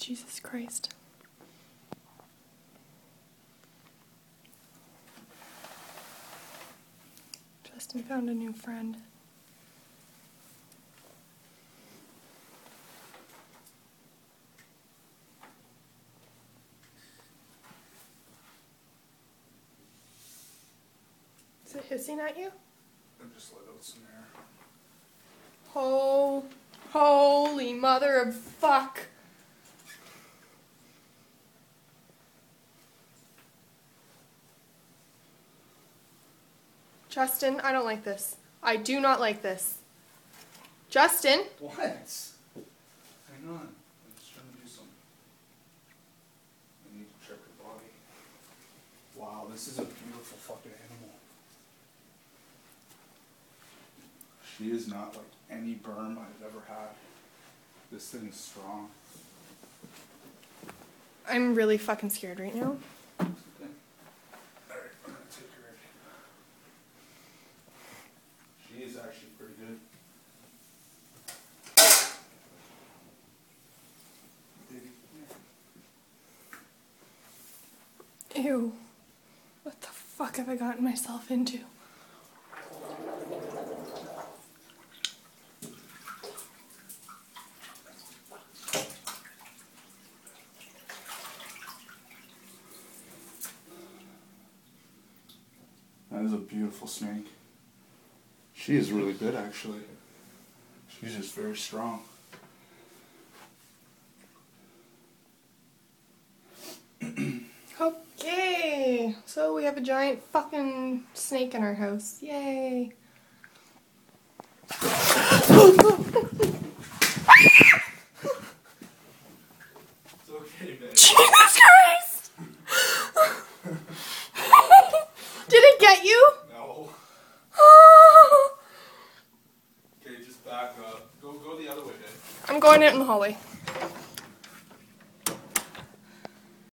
Jesus Christ. Justin found a new friend. Is it hissing at you? I just let out some air. Holy mother of fuck. Justin, I don't like this. I do not like this. Justin? What? Hang on. I'm just trying to do something. I need to check her body. Wow, this is a beautiful fucking animal. She is not like any berm I've ever had. This thing is strong. I'm really fucking scared right now. Okay. Alright, I'm gonna take her in. She is actually pretty good. Baby, come here. Ew. What the fuck have I gotten myself into? That is a beautiful snake. She is really good, actually. She's just very strong. Okay, so we have a giant fucking snake in our house. Yay. It's okay, babe. Jesus Christ! Did it get you? No. Okay, just back up. Go the other way, babe. I'm going out in the hallway.